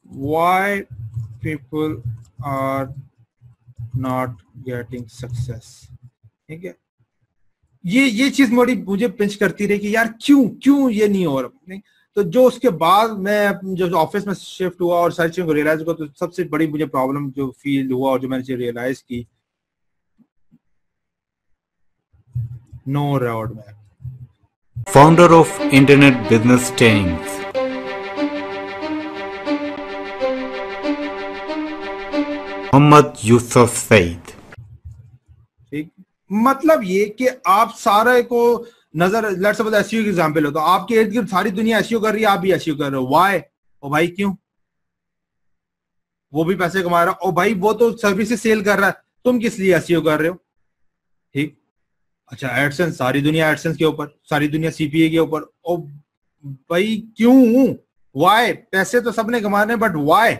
why people are not getting success. ठीक है, ये चीज मुझे पिंच करती रही कि यार क्यों ये नहीं हो रहा. नहीं तो जो उसके बाद मैं जो ऑफिस में शिफ्ट हुआ और सारी चीजों को रियलाइज हुआ, तो सबसे बड़ी मुझे प्रॉब्लम जो फील हुआ और जो मैंने रियलाइज की, no road map. Founder of Internet Business Tanks, Mohammad Yusuf Saeed. ठीक, मतलब ये कि आप सारे को नजर, लेट्स सपोज एसईओ की एग्जांपल हो, तो आपके इर्द गिर्द सारी दुनिया एसईओ कर रही है, आप भी एसईओ कर रहे हो. व्हाई? ओ भाई क्यों? वो भी पैसे कमा रहा है, ओ भाई वो तो सर्विसेज सेल कर रहा है, तुम किस लिए एसईओ कर रहे हो? ठीक. अच्छा एडसेंस, सारी दुनिया एडसेंस के ऊपर, सारी दुनिया सीपीए के ऊपर. ओ भाई क्यों? व्हाई? पैसे तो सबने कमाने, बट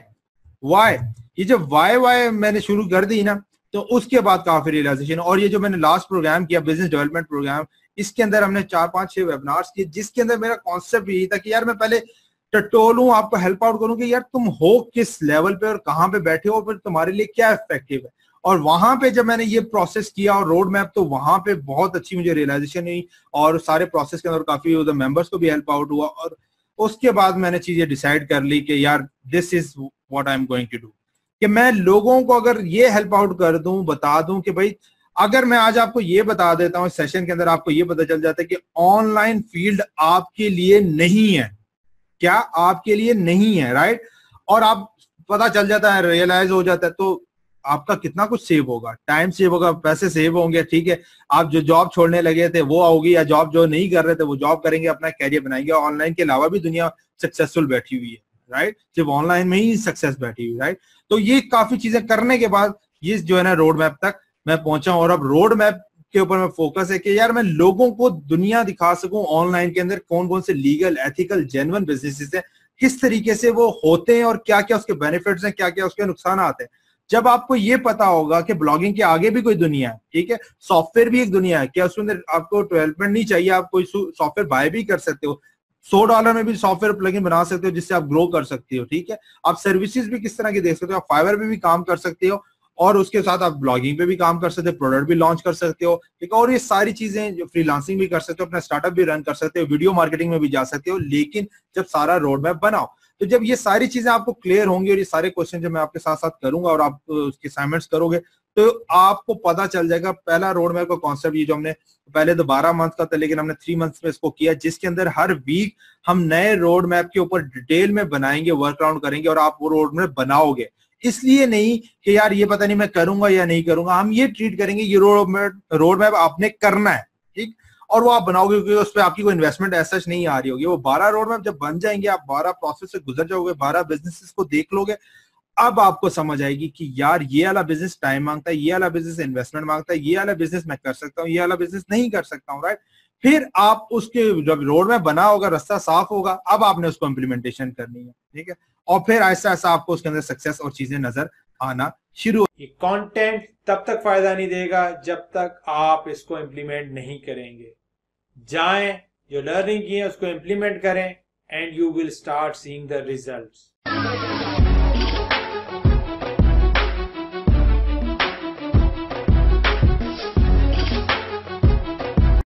व्हाई? ये जब वाई मैंने शुरू कर दी ना, तो उसके बाद काफी रियलाइजेशन. और ये जो मैंने लास्ट प्रोग्राम किया, बिजनेस डेवलपमेंट प्रोग्राम, इसके अंदर हमने 4-5-6 वेबिनार्स किए, जिसके अंदर मेरा कॉन्सेप्ट यही था कि यार मैं पहले टटोलूं, आपको हेल्प आउट करूं कि यार तुम हो किस लेवल पे और कहां पे बैठे हो, फिर तुम्हारे लिए क्या इफेक्टिव है. और वहां पे जब मैंने ये प्रोसेस किया और रोड मैप, तो वहां पे बहुत अच्छी मुझे रियलाइजेशन हुई और सारे प्रोसेस के अंदर काफी उधर मेंबर्स को भी हेल्प आउट हुआ. और उसके बाद मैंने चीजें डिसाइड कर ली कि यार this is what I am going to do, कि मैं लोगों को अगर ये हेल्प आउट कर दूं, बता दूं कि भाई अगर मैं आज आपको ये बता देता हूं इस सेशन के अंदर, आपको ये पता चल जाता है कि ऑनलाइन फील्ड आपके लिए नहीं है. क्या आपके लिए नहीं है? राइट. और आप पता चल जाता है, रियलाइज हो जाता है, तो आपका कितना कुछ सेव होगा, टाइम सेव होगा, पैसे सेव होंगे. ठीक है, आप जो जॉब छोड़ने लगे थे वो होगी, या जॉब जो नहीं कर रहे थे वो जॉब करेंगे, अपना कैरियर बनाएंगे. ऑनलाइन के अलावा भी दुनिया सक्सेसफुल बैठी हुई है. राइट. सिर्फ ऑनलाइन में ही सक्सेस बैठी हुई. राइट. तो ये काफी चीजें करने के बाद ये जो है ना रोड मैप तक मैं पहुंचा. और अब रोड मैप के ऊपर मैं फोकस है कि यार मैं लोगों को दुनिया दिखा सकूं ऑनलाइन के अंदर कौन कौन से लीगल, एथिकल, जेन्युइन बिजनेसेस हैं, किस तरीके से वो होते हैं और क्या क्या उसके बेनिफिट्स हैं, क्या क्या उसके नुकसान आते हैं. जब आपको ये पता होगा कि ब्लॉगिंग के आगे भी कोई दुनिया है, ठीक है, सॉफ्टवेयर भी एक दुनिया है, क्या उसके अंदर आपको डेवलपमेंट नहीं चाहिए, आप कोई सॉफ्टवेयर बाय भी कर सकते हो. $100 में भी सॉफ्टवेयर प्लगइन बना सकते हो जिससे आप ग्रो कर सकते हो. ठीक है, आप सर्विसेज भी किस तरह की देख सकते हो, आप फाइवर पे भी काम कर सकते हो, और उसके साथ आप ब्लॉगिंग पे भी काम कर सकते हो, प्रोडक्ट भी लॉन्च कर सकते हो. ठीक है, और ये सारी चीजें जो फ्रीलांसिंग भी कर सकते हो, अपना स्टार्टअप भी रन कर सकते हो, वीडियो मार्केटिंग में भी जा सकते हो. लेकिन जब सारा रोड मैप बनाओ, तो जब ये सारी चीजें आपको क्लियर होंगी और ये सारे क्वेश्चन जो मैं आपके साथ साथ करूंगा और आप उसके असाइनमेंट्स करोगे, तो आपको पता चल जाएगा. पहला रोड मैप का कॉन्सेप्ट ये जो हमने पहले तो 12 मंथ का था, लेकिन हमने 3 मंथ्स में इसको किया, जिसके अंदर हर वीक हम नए रोड मैप के ऊपर डिटेल में बनाएंगे, वर्क अराउंड करेंगे, और आप वो रोड मैप बनाओगे. इसलिए नहीं कि यार ये पता नहीं मैं करूंगा या नहीं करूंगा, हम ये ट्रीट करेंगे ये रोड मैप आपने करना है. ठीक. और वो आप बनाओगे क्योंकि उस पर आपकी कोई इन्वेस्टमेंट ऐसा नहीं आ रही होगी. वो 12 रोड मैप जब बन जाएंगे, आप 12 प्रोसेस से गुजर जाओगे, 12 बिजनेसेस को देख लोगे, अब आपको समझ आएगी कि यार ये वाला बिजनेस टाइम मांगता है, ये वाला बिजनेस इन्वेस्टमेंट मांगता है, ये वाला बिजनेस मैं कर सकता हूँ, ये वाला बिजनेस नहीं कर सकता हूँ. राइट. फिर आप उसके जब रोड मैप बना होगा, रास्ता साफ होगा, अब आपने उसको इम्प्लीमेंटेशन करनी है. ठीक है, और फिर ऐसा ऐसा आपको उसके अंदर सक्सेस और चीजें नजर आना शुरू. ये कंटेंट तब तक फायदा नहीं देगा जब तक आप इसको इम्प्लीमेंट नहीं करेंगे. जाएं, जो लर्निंग की है उसको इम्प्लीमेंट करें, and you will start seeing the results.